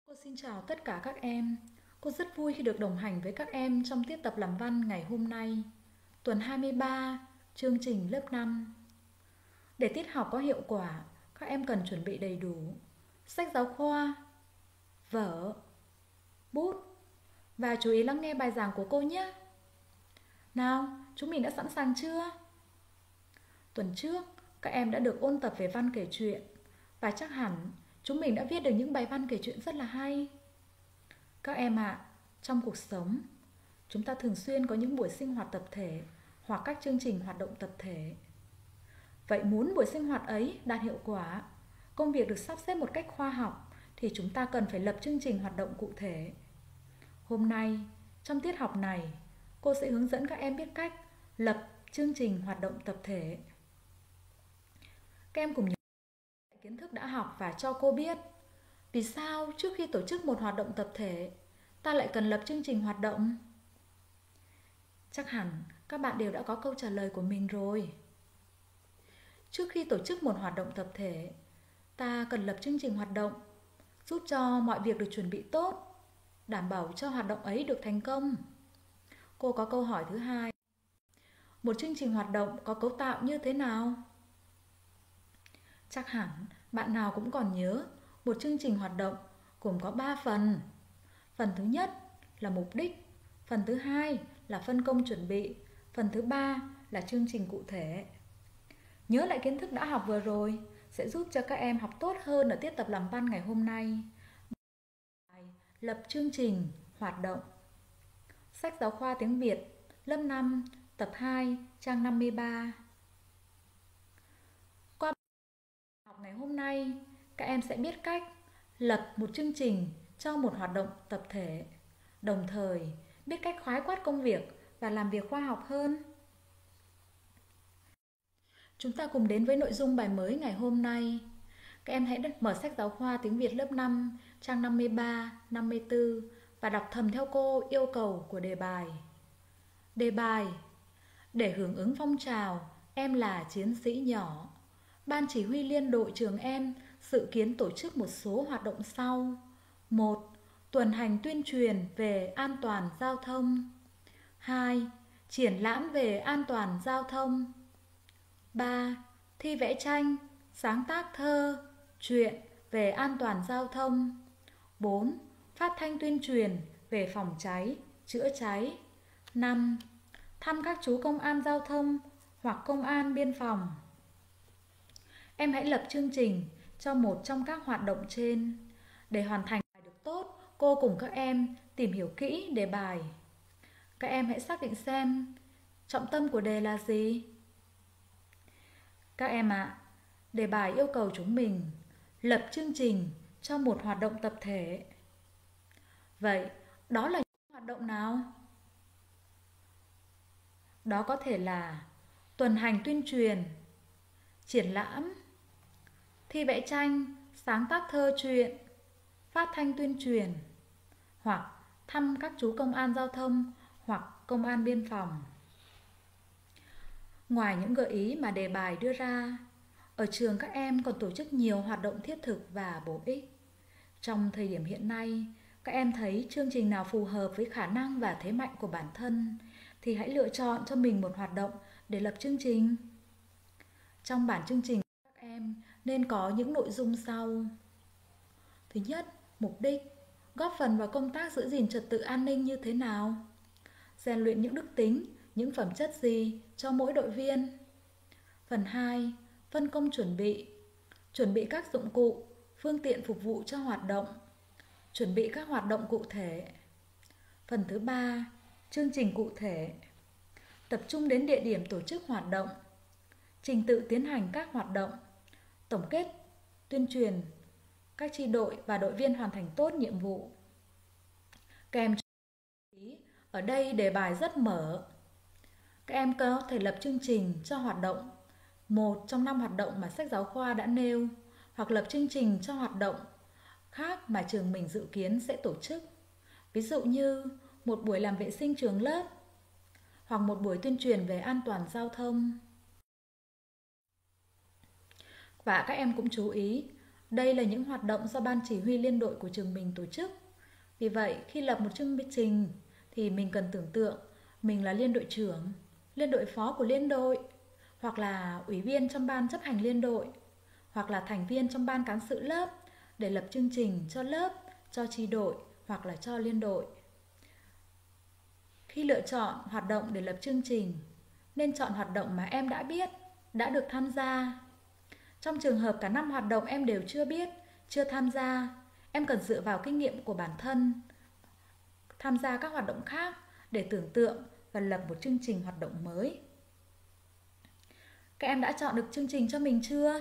Cô xin chào tất cả các em. Cô rất vui khi được đồng hành với các em trong tiết tập làm văn ngày hôm nay, tuần 23, chương trình lớp 5. Để tiết học có hiệu quả, các em cần chuẩn bị đầy đủ sách giáo khoa, vở, bút và chú ý lắng nghe bài giảng của cô nhé. Nào, chúng mình đã sẵn sàng chưa? Tuần trước, các em đã được ôn tập về văn kể chuyện và chắc hẳn chúng mình đã viết được những bài văn kể chuyện rất là hay. Các em ạ, trong cuộc sống, chúng ta thường xuyên có những buổi sinh hoạt tập thể hoặc các chương trình hoạt động tập thể. Vậy muốn buổi sinh hoạt ấy đạt hiệu quả, công việc được sắp xếp một cách khoa học thì chúng ta cần phải lập chương trình hoạt động cụ thể. Hôm nay, trong tiết học này, cô sẽ hướng dẫn các em biết cách lập chương trình hoạt động tập thể. Các em cùng nhớ kiến thức đã học và cho cô biết vì sao trước khi tổ chức một hoạt động tập thể, ta lại cần lập chương trình hoạt động. Chắc hẳn các bạn đều đã có câu trả lời của mình rồi. Trước khi tổ chức một hoạt động tập thể, ta cần lập chương trình hoạt động, giúp cho mọi việc được chuẩn bị tốt, đảm bảo cho hoạt động ấy được thành công. Cô có câu hỏi thứ hai. Một chương trình hoạt động có cấu tạo như thế nào? Chắc hẳn bạn nào cũng còn nhớ một chương trình hoạt động gồm có 3 phần. Phần thứ nhất là mục đích, phần thứ hai là phân công chuẩn bị, phần thứ ba là chương trình cụ thể. Nhớ lại kiến thức đã học vừa rồi sẽ giúp cho các em học tốt hơn ở tiết tập làm văn ngày hôm nay. Lập chương trình hoạt động. Sách giáo khoa tiếng Việt, lớp 5, tập 2, trang 53. Qua bài học ngày hôm nay, các em sẽ biết cách lập một chương trình cho một hoạt động tập thể, đồng thời biết cách khái quát công việc và làm việc khoa học hơn. Chúng ta cùng đến với nội dung bài mới ngày hôm nay. Các em hãy mở sách giáo khoa tiếng Việt lớp 5, trang 53, 54 và đọc thầm theo cô yêu cầu của đề bài. Đề bài: để hưởng ứng phong trào Em là chiến sĩ nhỏ, Ban chỉ huy liên đội trường em dự kiến tổ chức một số hoạt động sau. 1. Tuần hành tuyên truyền về an toàn giao thông. 2. Triển lãm về an toàn giao thông. 3. Thi vẽ tranh, sáng tác thơ, truyện về an toàn giao thông. 4. Phát thanh tuyên truyền về phòng cháy, chữa cháy. 5. Thăm các chú công an giao thông hoặc công an biên phòng. Em hãy lập chương trình cho một trong các hoạt động trên. Để hoàn thành bài được tốt, cô cùng các em tìm hiểu kỹ đề bài. Các em hãy xác định xem trọng tâm của đề là gì. Các em ạ, đề bài yêu cầu chúng mình lập chương trình cho một hoạt động tập thể. Vậy, đó là những hoạt động nào? Đó có thể là tuần hành tuyên truyền, triển lãm, thi vẽ tranh, sáng tác thơ truyện, phát thanh tuyên truyền, hoặc thăm các chú công an giao thông hoặc công an biên phòng. Ngoài những gợi ý mà đề bài đưa ra, ở trường các em còn tổ chức nhiều hoạt động thiết thực và bổ ích. Trong thời điểm hiện nay, các em thấy chương trình nào phù hợp với khả năng và thế mạnh của bản thân thì hãy lựa chọn cho mình một hoạt động để lập chương trình. Trong bản chương trình, các em nên có những nội dung sau. Thứ nhất, mục đích, góp phần vào công tác giữ gìn trật tự an ninh như thế nào? Rèn luyện những đức tính, những phẩm chất gì cho mỗi đội viên? Phần 2, phân công chuẩn bị các dụng cụ, phương tiện phục vụ cho hoạt động, chuẩn bị các hoạt động cụ thể. Phần thứ 3, chương trình cụ thể, tập trung đến địa điểm tổ chức hoạt động, trình tự tiến hành các hoạt động, tổng kết, tuyên truyền, các chi đội và đội viên hoàn thành tốt nhiệm vụ. Kèm ở đây đề bài rất mở. Các em có thể lập chương trình cho hoạt động một trong 5 hoạt động mà sách giáo khoa đã nêu, hoặc lập chương trình cho hoạt động khác mà trường mình dự kiến sẽ tổ chức. Ví dụ như một buổi làm vệ sinh trường lớp, hoặc một buổi tuyên truyền về an toàn giao thông. Và các em cũng chú ý, Đây là những hoạt động do ban chỉ huy liên đội của trường mình tổ chức. Vì vậy, khi lập một chương trình thì mình cần tưởng tượng mình là liên đội trưởng, liên đội phó của liên đội, hoặc là ủy viên trong ban chấp hành liên đội, hoặc là thành viên trong ban cán sự lớp để lập chương trình cho lớp, cho chi đội hoặc là cho liên đội. Khi lựa chọn hoạt động để lập chương trình, nên chọn hoạt động mà em đã biết, đã được tham gia. Trong trường hợp cả 5 hoạt động em đều chưa biết, chưa tham gia, em cần dựa vào kinh nghiệm của bản thân, tham gia các hoạt động khác để tưởng tượng và lập một chương trình hoạt động mới. Các em đã chọn được chương trình cho mình chưa?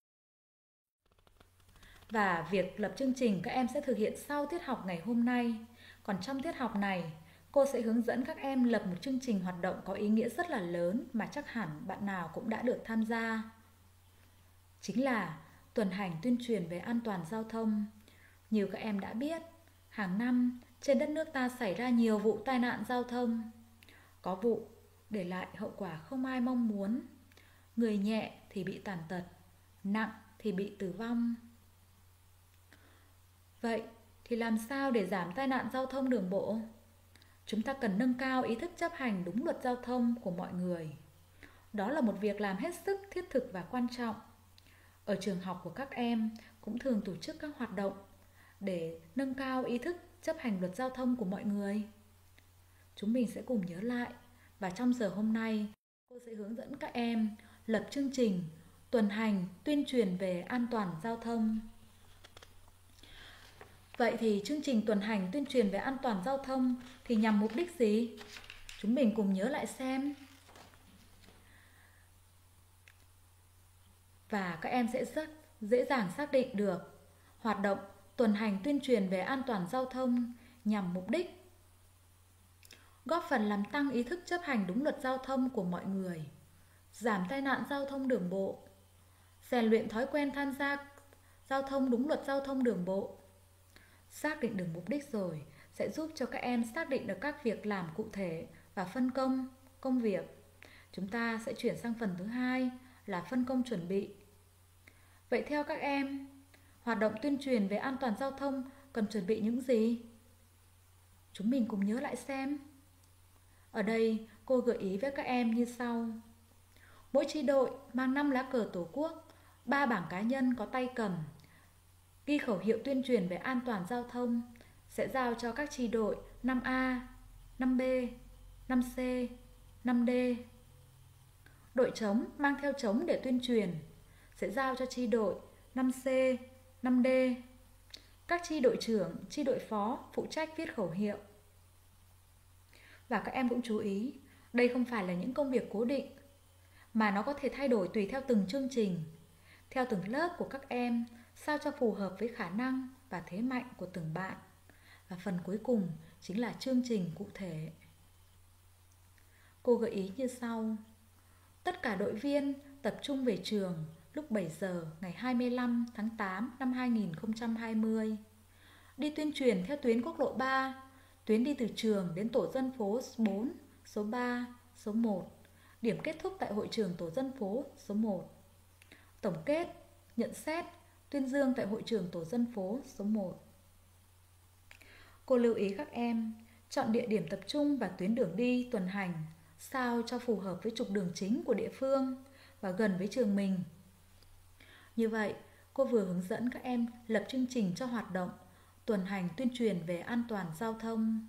Và việc lập chương trình các em sẽ thực hiện sau tiết học ngày hôm nay. Còn trong tiết học này, cô sẽ hướng dẫn các em lập một chương trình hoạt động có ý nghĩa rất là lớn mà chắc hẳn bạn nào cũng đã được tham gia. Chính là tuần hành tuyên truyền về an toàn giao thông. Như các em đã biết, hàng năm trên đất nước ta xảy ra nhiều vụ tai nạn giao thông. Có vụ để lại hậu quả không ai mong muốn. Người nhẹ thì bị tàn tật, nặng thì bị tử vong. Vậy thì làm sao để giảm tai nạn giao thông đường bộ? Chúng ta cần nâng cao ý thức chấp hành đúng luật giao thông của mọi người. Đó là một việc làm hết sức thiết thực và quan trọng. Ở trường học của các em cũng thường tổ chức các hoạt động để nâng cao ý thức chấp hành luật giao thông của mọi người. Chúng mình sẽ cùng nhớ lại và trong giờ hôm nay, cô sẽ hướng dẫn các em lập chương trình tuần hành tuyên truyền về an toàn giao thông. Vậy thì chương trình tuần hành tuyên truyền về an toàn giao thông thì nhằm mục đích gì? Chúng mình cùng nhớ lại xem. Và các em sẽ rất dễ dàng xác định được hoạt động tuần hành tuyên truyền về an toàn giao thông nhằm mục đích góp phần làm tăng ý thức chấp hành đúng luật giao thông của mọi người, giảm tai nạn giao thông đường bộ, rèn luyện thói quen tham gia giao thông đúng luật giao thông đường bộ. Xác định được mục đích rồi sẽ giúp cho các em xác định được các việc làm cụ thể và phân công công việc. Chúng ta sẽ chuyển sang phần thứ hai là phân công chuẩn bị. Vậy theo các em, hoạt động tuyên truyền về an toàn giao thông cần chuẩn bị những gì? Chúng mình cùng nhớ lại xem. Ở đây cô gợi ý với các em như sau. Mỗi chi đội mang 5 lá cờ tổ quốc, 3 bảng cá nhân có tay cầm, ghi khẩu hiệu tuyên truyền về an toàn giao thông, sẽ giao cho các chi đội 5A, 5B, 5C, 5D. Đội trống mang theo trống để tuyên truyền, sẽ giao cho chi đội 5C, 5D. Các chi đội trưởng, chi đội phó phụ trách viết khẩu hiệu. Và các em cũng chú ý, đây không phải là những công việc cố định, mà nó có thể thay đổi tùy theo từng chương trình, theo từng lớp của các em, sao cho phù hợp với khả năng và thế mạnh của từng bạn. Và phần cuối cùng chính là chương trình cụ thể. Cô gợi ý như sau. Tất cả đội viên tập trung về trường lúc 7 giờ ngày 25 tháng 8 năm 2020. Đi tuyên truyền theo tuyến quốc lộ 3, tuyến đi từ trường đến tổ dân phố số 4, số 3, số 1. Điểm kết thúc tại hội trường tổ dân phố số 1. Tổng kết, nhận xét, tuyên dương tại hội trường tổ dân phố số 1. Cô lưu ý các em chọn địa điểm tập trung và tuyến đường đi tuần hành sao cho phù hợp với trục đường chính của địa phương và gần với trường mình. Như vậy, cô vừa hướng dẫn các em lập chương trình cho hoạt động tuần hành tuyên truyền về an toàn giao thông.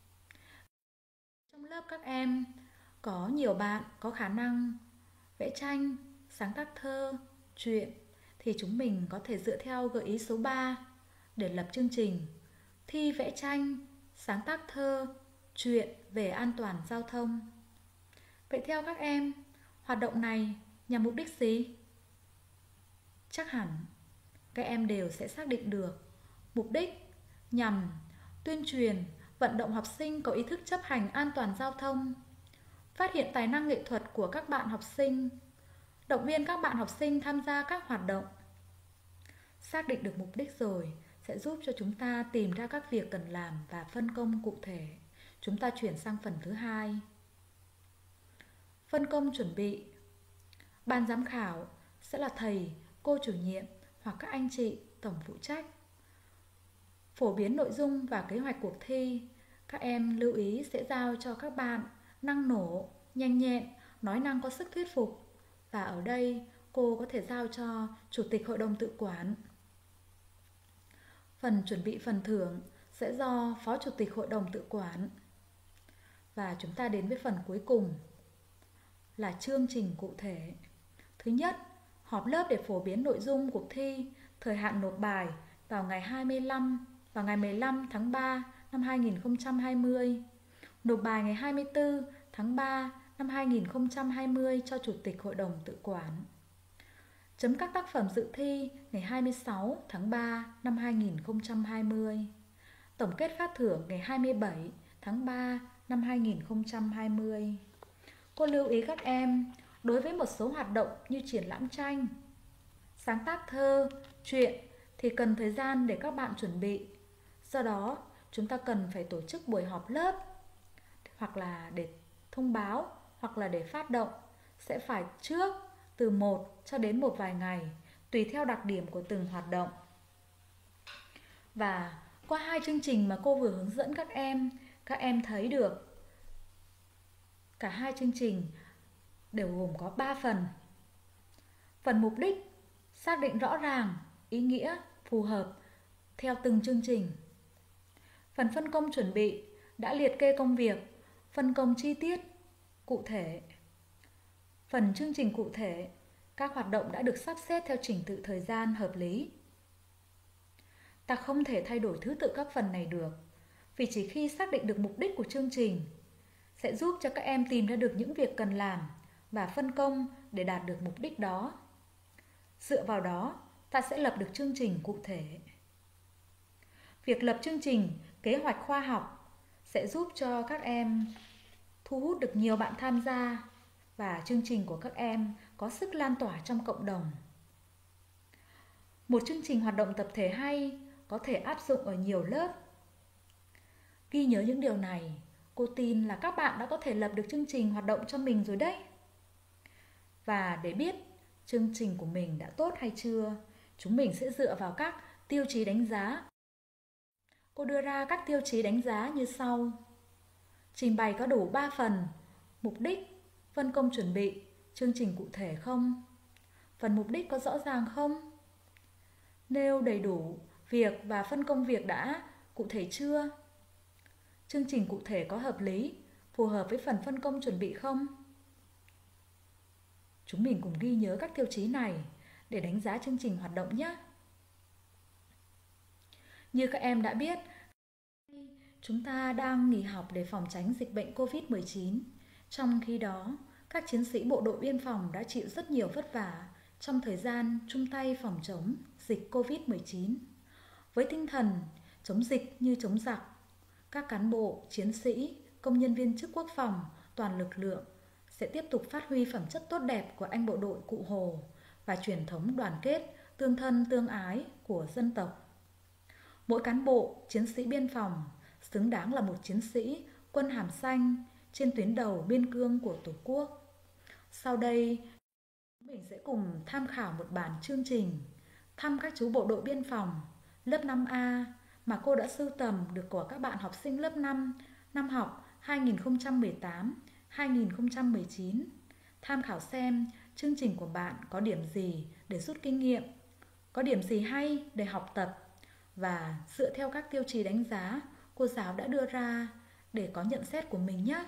Trong lớp các em có nhiều bạn có khả năng vẽ tranh, sáng tác thơ, truyện thì chúng mình có thể dựa theo gợi ý số 3 để lập chương trình thi vẽ tranh, sáng tác thơ, truyện về an toàn giao thông. Vậy theo các em, hoạt động này nhằm mục đích gì? Chắc hẳn các em đều sẽ xác định được mục đích nhằm tuyên truyền, vận động học sinh có ý thức chấp hành an toàn giao thông, phát hiện tài năng nghệ thuật của các bạn học sinh, động viên các bạn học sinh tham gia các hoạt động. Xác định được mục đích rồi sẽ giúp cho chúng ta tìm ra các việc cần làm và phân công cụ thể. Chúng ta chuyển sang phần thứ hai. Phân công chuẩn bị. Ban giám khảo sẽ là thầy, cô chủ nhiệm hoặc các anh chị tổng phụ trách. Phổ biến nội dung và kế hoạch cuộc thi, các em lưu ý sẽ giao cho các bạn năng nổ, nhanh nhẹn, nói năng có sức thuyết phục. Và ở đây cô có thể giao cho Chủ tịch Hội đồng tự quản. Phần chuẩn bị phần thưởng sẽ do Phó Chủ tịch Hội đồng tự quản. Và chúng ta đến với phần cuối cùng là chương trình cụ thể. Thứ nhất, họp lớp để phổ biến nội dung cuộc thi, thời hạn nộp bài vào ngày 15 tháng 3 năm 2020. Nộp bài ngày 24 tháng 3 năm 2020 cho Chủ tịch Hội đồng tự quản. Chấm các tác phẩm dự thi ngày 26 tháng 3 năm 2020. Tổng kết phát thưởng ngày 27 tháng 3 năm 2020. Cô lưu ý các em, đối với một số hoạt động như triển lãm tranh, sáng tác thơ, truyện thì cần thời gian để các bạn chuẩn bị. Do đó, chúng ta cần phải tổ chức buổi họp lớp, hoặc là để thông báo, hoặc là để phát động, sẽ phải trước từ 1 cho đến một vài ngày, tùy theo đặc điểm của từng hoạt động. Và qua 2 chương trình mà cô vừa hướng dẫn các em thấy được cả 2 chương trình đều gồm có 3 phần. Phần mục đích xác định rõ ràng, ý nghĩa, phù hợp theo từng chương trình. Phần phân công chuẩn bị đã liệt kê công việc, phân công chi tiết, cụ thể. Phần chương trình cụ thể, các hoạt động đã được sắp xếp theo trình tự thời gian hợp lý. Ta không thể thay đổi thứ tự các phần này được, vì chỉ khi xác định được mục đích của chương trình sẽ giúp cho các em tìm ra được những việc cần làm và phân công để đạt được mục đích đó. Dựa vào đó, ta sẽ lập được chương trình cụ thể. Việc lập chương trình, kế hoạch khoa học sẽ giúp cho các em thu hút được nhiều bạn tham gia và chương trình của các em có sức lan tỏa trong cộng đồng. Một chương trình hoạt động tập thể hay có thể áp dụng ở nhiều lớp. Ghi nhớ những điều này, cô tin là các bạn đã có thể lập được chương trình hoạt động cho mình rồi đấy. Và để biết chương trình của mình đã tốt hay chưa, chúng mình sẽ dựa vào các tiêu chí đánh giá. Cô đưa ra các tiêu chí đánh giá như sau. Trình bày có đủ 3 phần: mục đích, phân công chuẩn bị, chương trình cụ thể không? Phần mục đích có rõ ràng không? Nêu đầy đủ việc và phân công việc đã cụ thể chưa? Chương trình cụ thể có hợp lý, phù hợp với phần phân công chuẩn bị không? Chúng mình cùng ghi nhớ các tiêu chí này để đánh giá chương trình hoạt động nhé. Như các em đã biết, chúng ta đang nghỉ học để phòng tránh dịch bệnh Covid-19. Trong khi đó, các chiến sĩ bộ đội biên phòng đã chịu rất nhiều vất vả trong thời gian chung tay phòng chống dịch Covid-19. Với tinh thần chống dịch như chống giặc, các cán bộ, chiến sĩ, công nhân viên chức quốc phòng, toàn lực lượng sẽ tiếp tục phát huy phẩm chất tốt đẹp của anh bộ đội Cụ Hồ và truyền thống đoàn kết, tương thân tương ái của dân tộc. Mỗi cán bộ, chiến sĩ biên phòng xứng đáng là một chiến sĩ quân hàm xanh trên tuyến đầu biên cương của Tổ quốc. Sau đây, mình sẽ cùng tham khảo một bản chương trình thăm các chú bộ đội biên phòng lớp 5A mà cô đã sưu tầm được của các bạn học sinh lớp 5 năm học 2018-2019. Tham khảo xem chương trình của bạn có điểm gì để rút kinh nghiệm, có điểm gì hay để học tập và dựa theo các tiêu chí đánh giá cô giáo đã đưa ra để có nhận xét của mình nhé.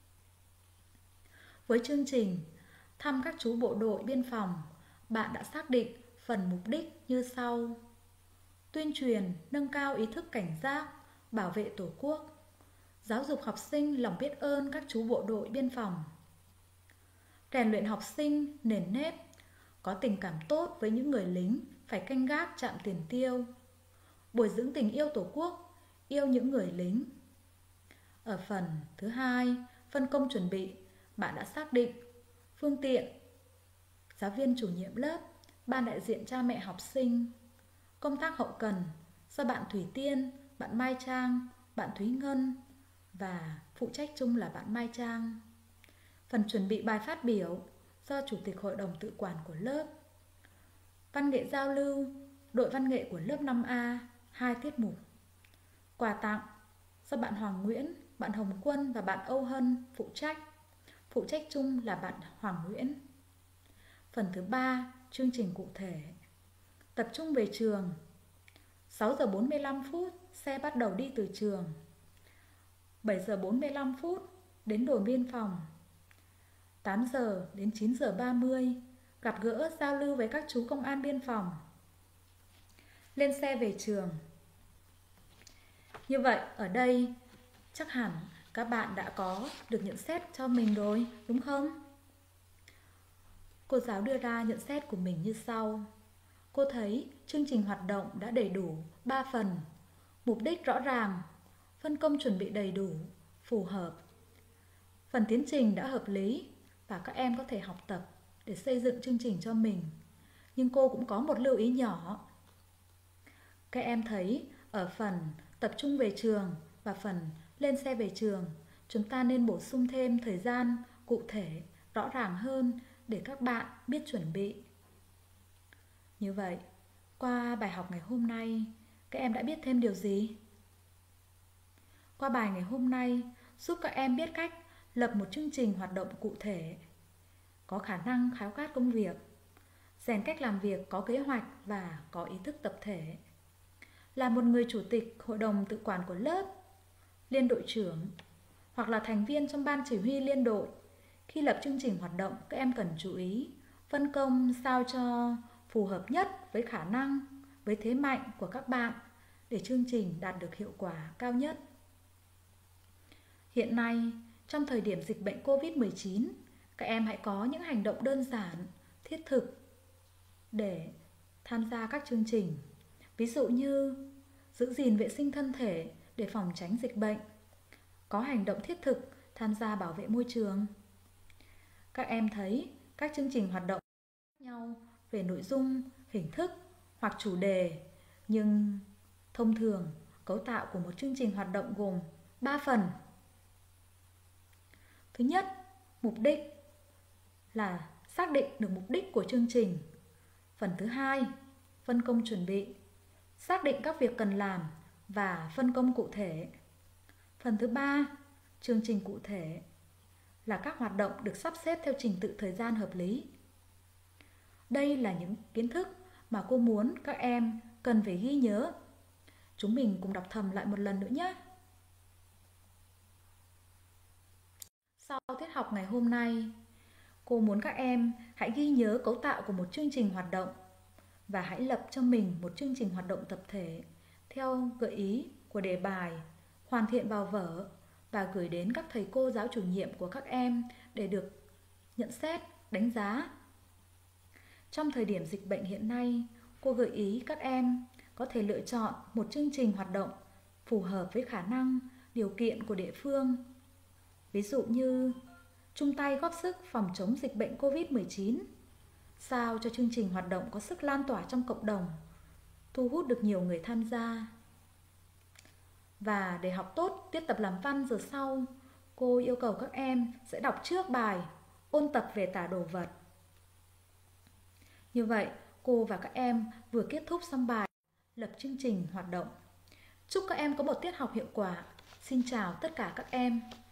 Với chương trình thăm các chú bộ đội biên phòng, bạn đã xác định phần mục đích như sau. Tuyên truyền, nâng cao ý thức cảnh giác, bảo vệ Tổ quốc. Giáo dục học sinh lòng biết ơn các chú bộ đội biên phòng. Rèn luyện học sinh nền nếp, có tình cảm tốt với những người lính phải canh gác trạm tiền tiêu. Bồi dưỡng tình yêu Tổ quốc, yêu những người lính. Ở phần thứ 2, phân công chuẩn bị, bạn đã xác định phương tiện, giáo viên chủ nhiệm lớp, ban đại diện cha mẹ học sinh. Công tác hậu cần do bạn Thủy Tiên, bạn Mai Trang, bạn Thúy Ngân và phụ trách chung là bạn Mai Trang. Phần chuẩn bị bài phát biểu do Chủ tịch Hội đồng tự quản của lớp. Văn nghệ giao lưu đội văn nghệ của lớp 5A 2 tiết mục. Quà tặng do bạn Hoàng Nguyễn, bạn Hồng Quân và bạn Âu Hân phụ trách. Phụ trách chung là bạn Hoàng Nguyễn. Phần thứ 3, chương trình cụ thể. Tập trung về trường. 6 giờ 45 phút, xe bắt đầu đi từ trường. 7 giờ 45 phút, đến đồn biên phòng. 8 giờ đến 9 giờ 30, gặp gỡ giao lưu với các chú công an biên phòng. Lên xe về trường. Như vậy, ở đây chắc hẳn các bạn đã có được nhận xét cho mình rồi, đúng không? Cô giáo đưa ra nhận xét của mình như sau. Cô thấy chương trình hoạt động đã đầy đủ 3 phần. Mục đích rõ ràng, phân công chuẩn bị đầy đủ, phù hợp. Phần tiến trình đã hợp lý và các em có thể học tập để xây dựng chương trình cho mình. Nhưng cô cũng có một lưu ý nhỏ. Các em thấy ở phần tập trung về trường và phần lên xe về trường, chúng ta nên bổ sung thêm thời gian cụ thể, rõ ràng hơn để các bạn biết chuẩn bị. Như vậy, qua bài học ngày hôm nay, các em đã biết thêm điều gì? Qua bài ngày hôm nay giúp các em biết cách lập một chương trình hoạt động cụ thể, có khả năng khái quát công việc, rèn cách làm việc có kế hoạch và có ý thức tập thể. Là một người chủ tịch hội đồng tự quản của lớp, liên đội trưởng hoặc là thành viên trong ban chỉ huy liên đội, khi lập chương trình hoạt động các em cần chú ý phân công sao cho phù hợp nhất với khả năng, với thế mạnh của các bạn để chương trình đạt được hiệu quả cao nhất. Hiện nay, trong thời điểm dịch bệnh Covid-19, các em hãy có những hành động đơn giản, thiết thực để tham gia các chương trình. Ví dụ như giữ gìn vệ sinh thân thể để phòng tránh dịch bệnh, có hành động thiết thực tham gia bảo vệ môi trường. Các em thấy các chương trình hoạt động khác nhau về nội dung, hình thức hoặc chủ đề, nhưng thông thường cấu tạo của một chương trình hoạt động gồm 3 phần. Thứ nhất, mục đích là xác định được mục đích của chương trình. Phần thứ hai, phân công chuẩn bị, xác định các việc cần làm và phân công cụ thể. Phần thứ ba, chương trình cụ thể là các hoạt động được sắp xếp theo trình tự thời gian hợp lý. Đây là những kiến thức mà cô muốn các em cần phải ghi nhớ. Chúng mình cùng đọc thầm lại một lần nữa nhé. Sau tiết học ngày hôm nay, cô muốn các em hãy ghi nhớ cấu tạo của một chương trình hoạt động và hãy lập cho mình một chương trình hoạt động tập thể theo gợi ý của đề bài, hoàn thiện vào vở và gửi đến các thầy cô giáo chủ nhiệm của các em để được nhận xét, đánh giá. Trong thời điểm dịch bệnh hiện nay, cô gợi ý các em có thể lựa chọn một chương trình hoạt động phù hợp với khả năng, điều kiện của địa phương. Ví dụ như chung tay góp sức phòng chống dịch bệnh Covid-19, sao cho chương trình hoạt động có sức lan tỏa trong cộng đồng, thu hút được nhiều người tham gia. Và để học tốt tiết tập làm văn giờ sau, cô yêu cầu các em sẽ đọc trước bài, ôn tập về tả đồ vật. Như vậy, cô và các em vừa kết thúc xong bài lập chương trình hoạt động. Chúc các em có một tiết học hiệu quả. Xin chào tất cả các em.